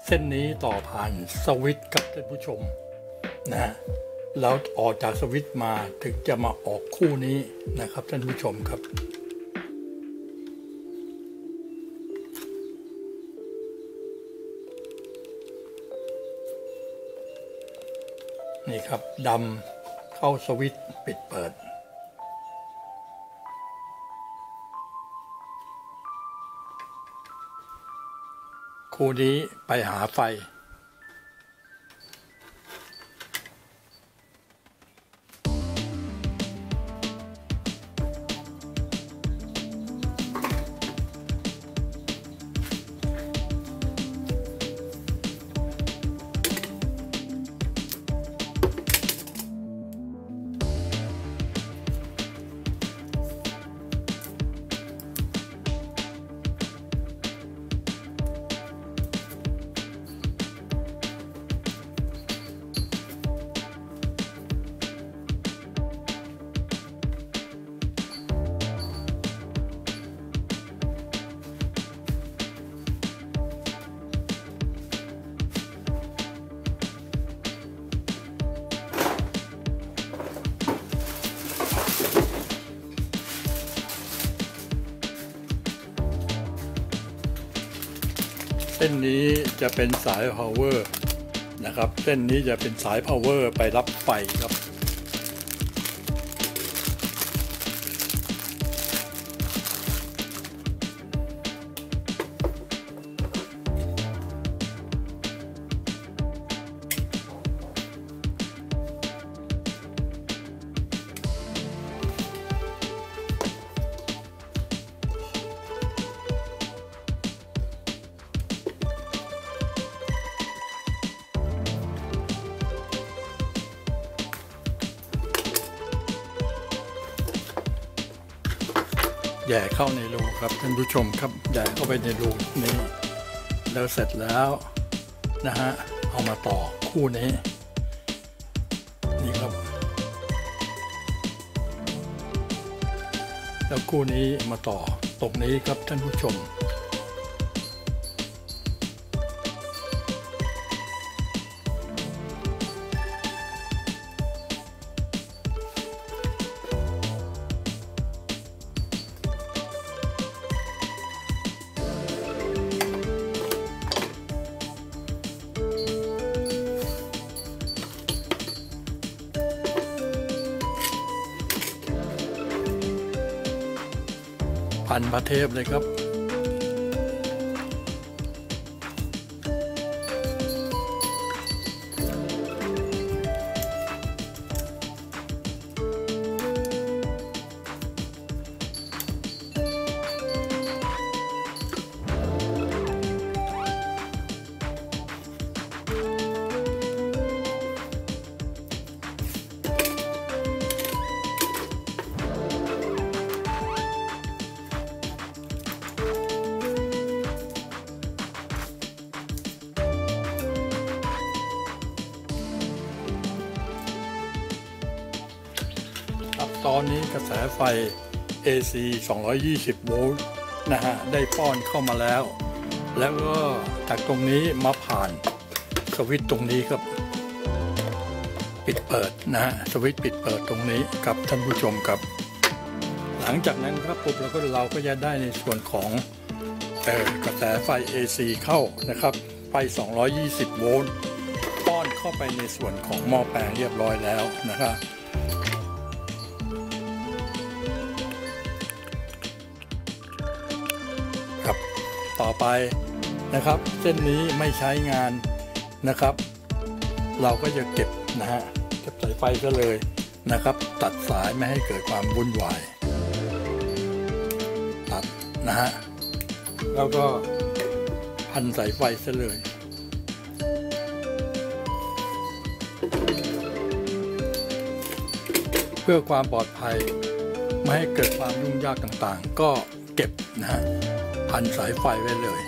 เส้นนี้ต่อผ่านสวิตช์กับท่านผู้ชมนะฮะแล้วออกจากสวิตช์มาถึงจะมาออกคู่นี้นะครับท่านผู้ชมครับนี่ครับดำเข้าสวิตช์ปิดเปิดคู่นี้ไปหาไฟเส้นนี้จะเป็นสาย power นะครับเส้นนี้จะเป็นสาย power ไปรับไฟครับแย่เข้าในรูครับท่านผู้ชมครับแย่เข้าไปในรูนี้แล้วเสร็จแล้วนะฮะเอามาต่อคู่นี้นี่ครับแล้วคู่นี้มาต่อตรงนี้ครับท่านผู้ชมพันพระเทพเลยครับตอนนี้กระแสไฟ AC 220 โวลต์นะฮะได้ป้อนเข้ามาแล้วแล้วก็จากตรงนี้มาผ่านสวิตช์ตรงนี้ครับปิดเปิดนะฮะสวิตช์ปิดเปิดตรงนี้กับท่านผู้ชมครับหลังจากนั้นครับปุ๊บเราก็จะได้ในส่วนของกระแสไฟ AC เข้านะครับไฟ 220 โวลต์ป้อนเข้าไปในส่วนของหม้อแปลงเรียบร้อยแล้วนะครับต่อไปนะครับเส้นนี้ไม่ใช้งานนะครับเราก็จะเก็บนะฮะเก็บสายไฟก็เลยนะครับตัดสายไม่ให้เกิดความวุ่นวายตัดนะฮะแล้วก็พันสายไฟซะเลยเพื่อความปลอดภัยไม่ให้เกิดความยุ่งยากต่างๆก็เก็บนะฮะพันสายไฟไว้เลย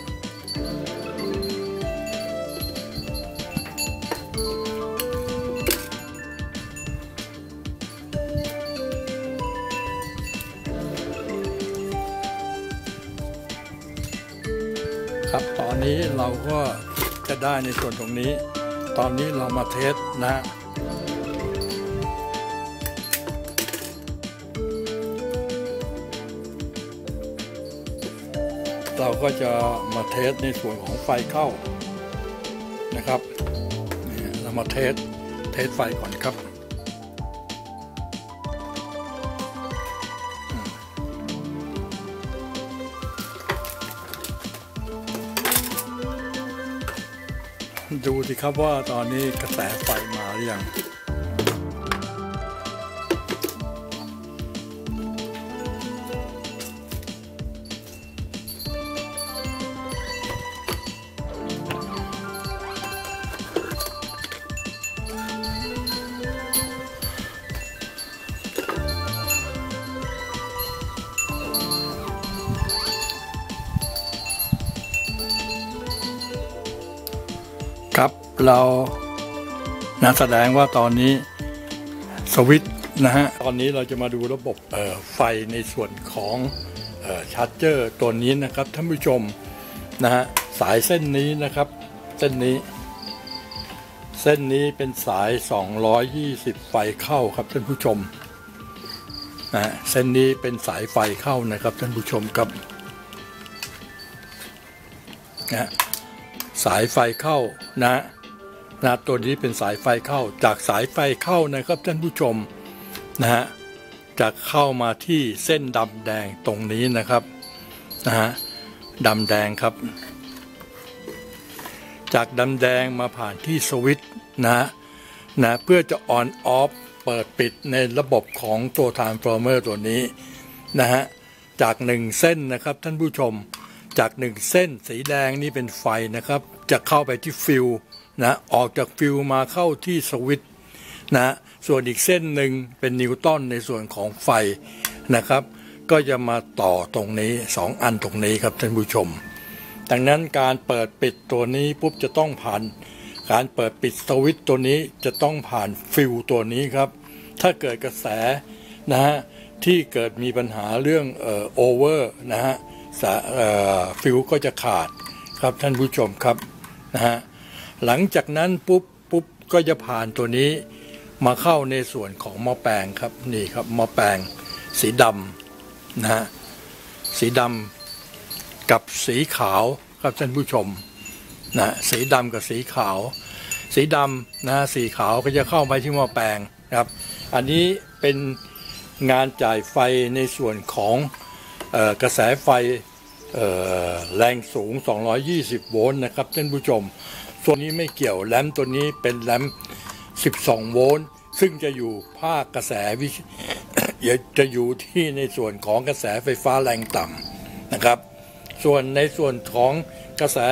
ครับตอนนี้เราก็จะได้ในส่วนตรงนี้ตอนนี้เรามาเทสนะเราก็จะมาเทสในส่วนของไฟเข้านะครับเรามาเทสไฟก่อนครับดูสิครับว่าตอนนี้กระแสไฟมาหรือยังครับเราแสดงว่าตอนนี้สวิตช์นะฮะตอนนี้เราจะมาดูระบบไฟในส่วนของชาร์จเจอร์ตัวนี้นะครับท่านผู้ชมนะฮะสายเส้นนี้นะครับเส้นนี้เป็นสาย220ไฟเข้าครับท่านผู้ชมนะเส้นนี้เป็นสายไฟเข้านะครับท่านผู้ชมครับนะสายไฟเข้านะตัวนี้เป็นสายไฟเข้าจากสายไฟเข้านะครับท่านผู้ชมนะฮะจะเข้ามาที่เส้นดำแดงตรงนี้นะครับนะฮะดำแดงครับจากดำแดงมาผ่านที่สวิตช์นะเพื่อจะออนออฟเปิดปิดในระบบของตัวทรานส์ฟอร์เมอร์ตัวนี้นะฮะจาก1เส้นนะครับท่านผู้ชมจาก1เส้นสีแดงนี่เป็นไฟนะครับจะเข้าไปที่ฟิวนะออกจากฟิวมาเข้าที่สวิตช์นะส่วนอีกเส้นหนึ่งเป็นนิวตันในส่วนของไฟนะครับก็จะมาต่อตรงนี้2อันตรงนี้ครับท่านผู้ชมดังนั้นการเปิดปิดตัวนี้ปุ๊บจะต้องผ่านการเปิดปิดสวิตช์ตัวนี้จะต้องผ่านฟิวตัวนี้ครับถ้าเกิดกระแสนะฮะที่เกิดมีปัญหาเรื่องโอเวอร์นะฮะฟิวก็จะขาดครับท่านผู้ชมครับนะฮะหลังจากนั้นปุ๊บก็จะผ่านตัวนี้มาเข้าในส่วนของหม้อแปลงครับนี่ครับหม้อแปลงสีดำนะฮะสีดำกับสีขาวครับท่านผู้ชมนะสีดำกับสีขาวสีดำนะสีขาวก็จะเข้าไปที่หม้อแปลงครับอันนี้เป็นงานจ่ายไฟในส่วนของกระแสไฟแรงสูง220โวลต์นะครับท่านผู้ชมส่วนนี้ไม่เกี่ยวแรมตัวนี้เป็นแรม12โวลต์ซึ่งจะอยู่ภาคกระแสจะอยู่ที่ในส่วนของกระแสไฟฟ้าแรงต่ำนะครับส่วนในส่วนของกระแส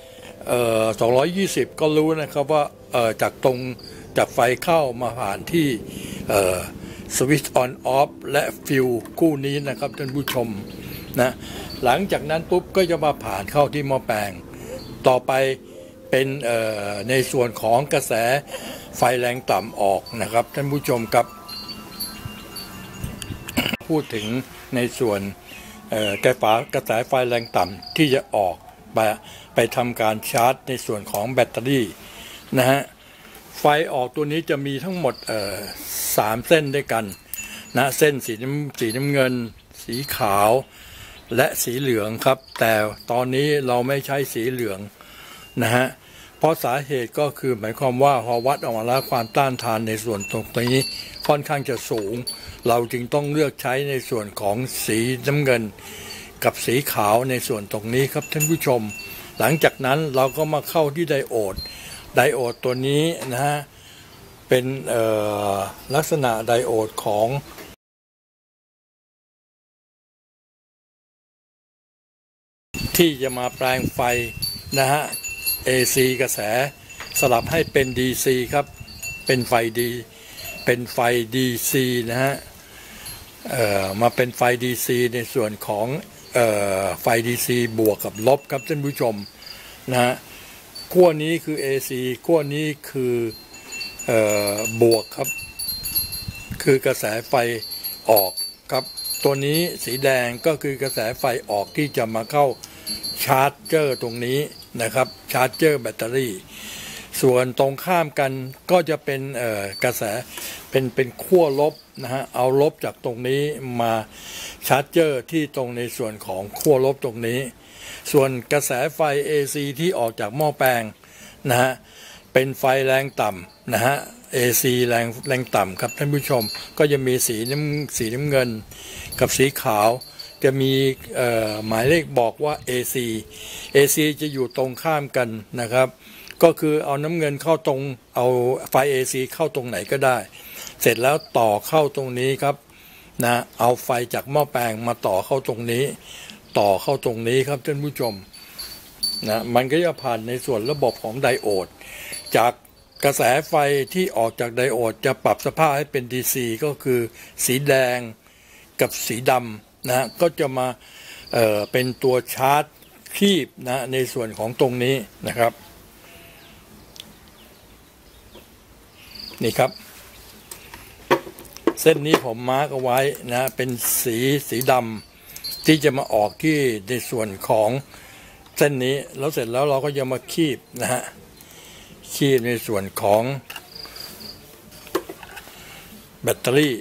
220ก็รู้นะครับว่าจากไฟเข้ามาผ่านที่สวิตช์ออนออฟและฟิวคู่นี้นะครับท่านผู้ชมนะหลังจากนั้นปุ๊บก็จะมาผ่านเข้าที่หม้อแปลงต่อไปเป็นในส่วนของกระแสไฟแรงต่ำออกนะครับท่านผู้ชมครับพูดถึงในส่วนกระแสไฟแรงต่ำที่จะออกไปทำการชาร์จในส่วนของแบตเตอรี่นะฮะไฟออกตัวนี้จะมีทั้งหมด3เส้นด้วยกันนะเส้นสีน้ำเงินสีขาวและสีเหลืองครับแต่ตอนนี้เราไม่ใช้สีเหลืองนะฮะเพราะสาเหตุก็คือหมายความว่าพอวัดออกมาแล้วความต้านทานในส่วนตรงนี้ค่อนข้างจะสูงเราจึงต้องเลือกใช้ในส่วนของสีน้ำเงินกับสีขาวในส่วนตรงนี้ครับท่านผู้ชมหลังจากนั้นเราก็มาเข้าที่ไดโอดตัวนี้นะฮะเป็นลักษณะไดโอดของที่จะมาแปลงไฟนะฮะ AC กระแสสลับให้เป็น DC ครับเป็นไฟ DC นะฮะมาเป็นไฟ DC ในส่วนของไฟ DC บวกกับลบครับท่านผู้ชมนะฮะขั้วนี้คือ AC ขั้วนี้คือบวกครับคือกระแสไฟออกครับตัวนี้สีแดงก็คือกระแสไฟออกที่จะมาเข้าชาร์จเจอร์ตรงนี้นะครับชาร์จเจอร์แบตเตอรี่ส่วนตรงข้ามกันก็จะเป็นกระแสเป็นขั้วลบนะฮะเอาลบจากตรงนี้มาชาร์จเจอร์ที่ตรงในส่วนของขั้วลบตรงนี้ส่วนกระแสไฟ AC ที่ออกจากหม้อแปลงนะฮะเป็นไฟแรงต่ำนะฮะ AC แรงต่ำครับท่านผู้ชมก็จะมีสีน้ำเงินกับสีขาวจะมีหมายเลขบอกว่า AC จะอยู่ตรงข้ามกันนะครับก็คือเอาน้ำเงินเข้าตรงเอาไฟ AC เข้าตรงไหนก็ได้เสร็จแล้วต่อเข้าตรงนี้ครับนะเอาไฟจากหม้อแปลงมาต่อเข้าตรงนี้ต่อเข้าตรงนี้ครับท่านผู้ชมนะมันก็จะผ่านในส่วนระบบของไดโอดจากกระแสไฟที่ออกจากไดโอดจะปรับสภาพให้เป็น DC ก็คือสีแดงกับสีดำนะก็จะมาเป็นตัวชาร์จคีบนะในส่วนของตรงนี้นะครับนี่ครับเส้นนี้ผมมาร์กเอาไว้นะเป็นสีดำที่จะมาออกที่ในส่วนของเส้นนี้แล้วเสร็จแล้วเราก็จะมาคีบนะฮะคีบในส่วนของแบตเตอรี่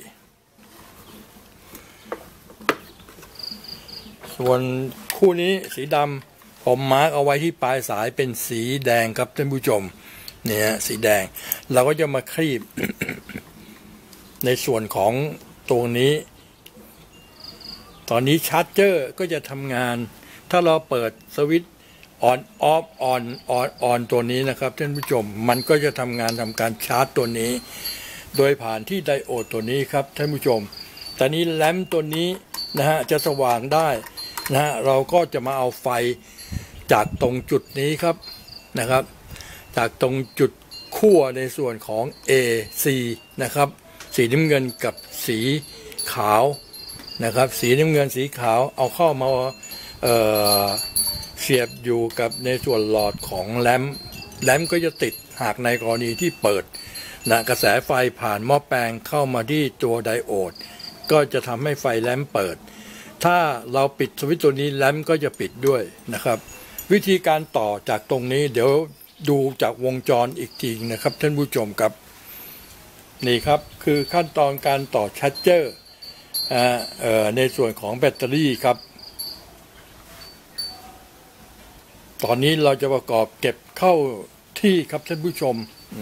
ส่วนคู่นี้สีดำผมมาร์กเอาไว้ที่ปลายสายเป็นสีแดงครับท่านผู้ชมเนี่ยสีแดงเราก็จะมาคีบ ในส่วนของตัวนี้ตอนนี้ชาร์จเจอร์ก็จะทำงานถ้าเราเปิดสวิตช์ออนออฟออนตัวนี้นะครับท่านผู้ชมมันก็จะทำการชาร์จตัวนี้โดยผ่านที่ไดโอดตัวนี้ครับท่านผู้ชมตอนนี้แลมป์ตัวนี้นะฮะจะสว่างได้นะฮะเราก็จะมาเอาไฟจากตรงจุดนี้ครับนะครับจากตรงจุดขั้วในส่วนของ AC นะครับสีน้ำเงินกับสีขาวนะครับสีน้ำเงินสีขาวเอาเข้ามาเสียบอยู่กับในส่วนหลอดของแลมป์ก็จะติดหากในกรณีที่เปิดนะกระแสไฟผ่านหม้อแปลงเข้ามาที่ตัวไดโอดก็จะทำให้ไฟแลมป์เปิดถ้าเราปิดสวิตช์ตัวนี้แลมป์ก็จะปิดด้วยนะครับวิธีการต่อจากตรงนี้เดี๋ยวดูจากวงจรอีกทีนะครับท่านผู้ชมครับนี่ครับคือขั้นตอนการต่อชาร์จเจอร์ในส่วนของแบตเตอรี่ครับตอนนี้เราจะประกอบเก็บเข้าที่ครับท่านผู้ชม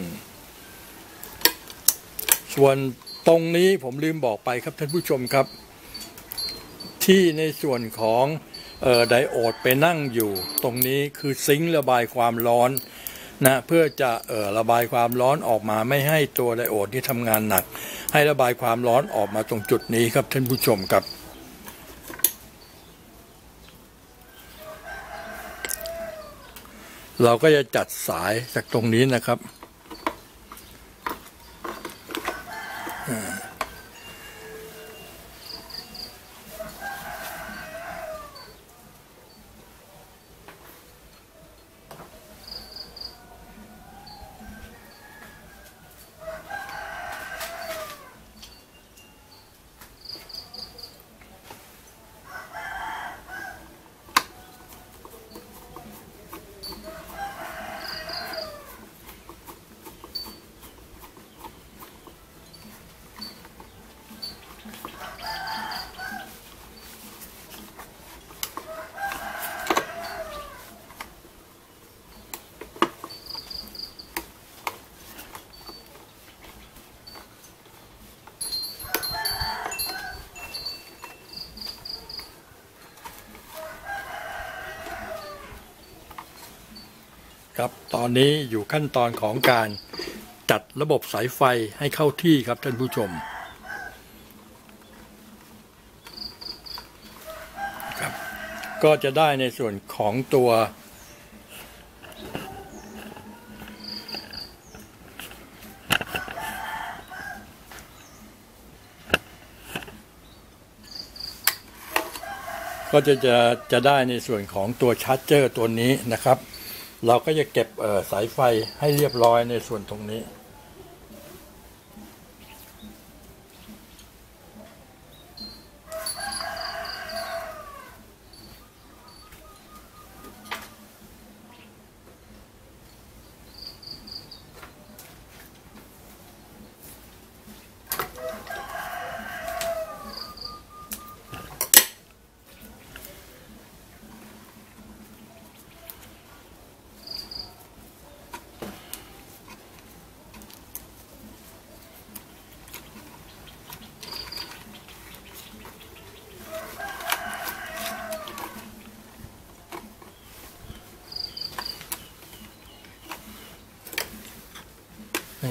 ส่วนตรงนี้ผมลืมบอกไปครับท่านผู้ชมครับที่ในส่วนของไดโอดไปนั่งอยู่ตรงนี้คือซิงค์ระบายความร้อนนะเพื่อจะระบายความร้อนออกมาไม่ให้ตัวไดโอดที่ทำงานหนักให้ระบายความร้อนออกมาตรงจุดนี้ครับท่านผู้ชมครับเราก็จะจัดสายจากตรงนี้นะครับครับตอนนี้อยู่ขั้นตอนของการจัดระบบสายไฟให้เข้าที่ครับท่านผู้ชมครับก็จะได้ในส่วนของตัวก็จะได้ในส่วนของตัวชาร์จเจอร์ตัวนี้นะครับเราก็จะเก็บสายไฟให้เรียบร้อยในส่วนตรงนี้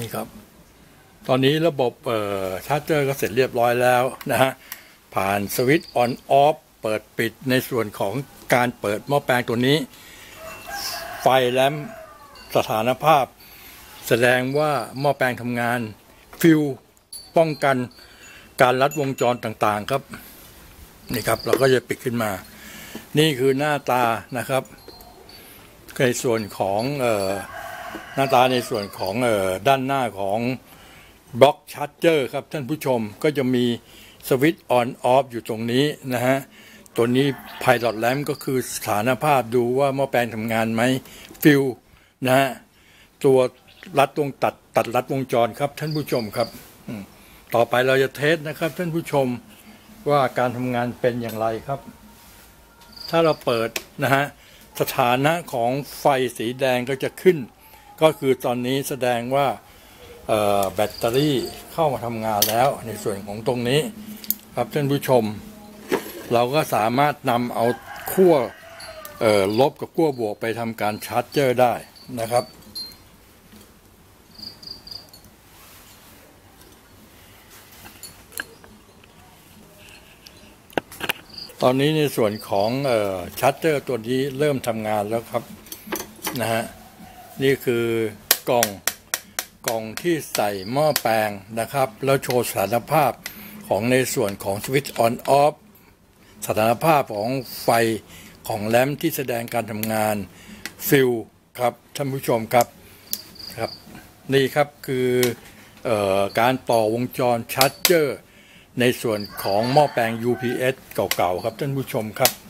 นี่ครับตอนนี้ระบบชาร์จเจอร์ก็เสร็จเรียบร้อยแล้วนะฮะผ่านสวิตช์ออนออฟเปิดปิดในส่วนของการเปิดหม้อแปลงตัวนี้ไฟแลมป์สถานภาพแสดงว่าหม้อแปลงทำงานฟิวป้องกันการลัดวงจรต่างๆครับนี่ครับเราก็จะปิดขึ้นมานี่คือหน้าตานะครับในส่วนของหน้าตาในส่วนของด้านหน้าของบล็อกชาร์จเจอร์ครับท่านผู้ชมก็จะมีสวิตช์ออนออฟอยู่ตรงนี้นะฮะตัวนี้ Pilot Lamp ก็คือสถานภาพดูว่าหม้อแปลงทำงานไหมฟิวนะฮะตัวรัดวงตัดรัดวงจรครับท่านผู้ชมครับต่อไปเราจะเทสนะครับท่านผู้ชมว่าการทำงานเป็นอย่างไรครับถ้าเราเปิดนะฮะสถานะของไฟสีแดงก็จะขึ้นก็คือตอนนี้แสดงว่าแบตเตอรี่เข้ามาทำงานแล้วในส่วนของตรงนี้ครับท่านผู้ชมเราก็สามารถนำเอาขั้วลบกับขั้วบวกไปทำการชาร์จเจอร์ได้นะครับตอนนี้ในส่วนของชาร์จเจอร์ตัวนี้เริ่มทำงานแล้วครับนะฮะนี่คือกล่องที่ใส่หม้อแปลงนะครับแล้วโชว์สถานภาพของในส่วนของสวิตช์ออนออฟสถานภาพของไฟของแลมป์ที่แสดงการทำงานฟิลครับท่านผู้ชมครับนี่ครับคือการต่อวงจรชาร์จเจอร์ในส่วนของหม้อแปลง UPS เก่าๆครับท่านผู้ชมครับ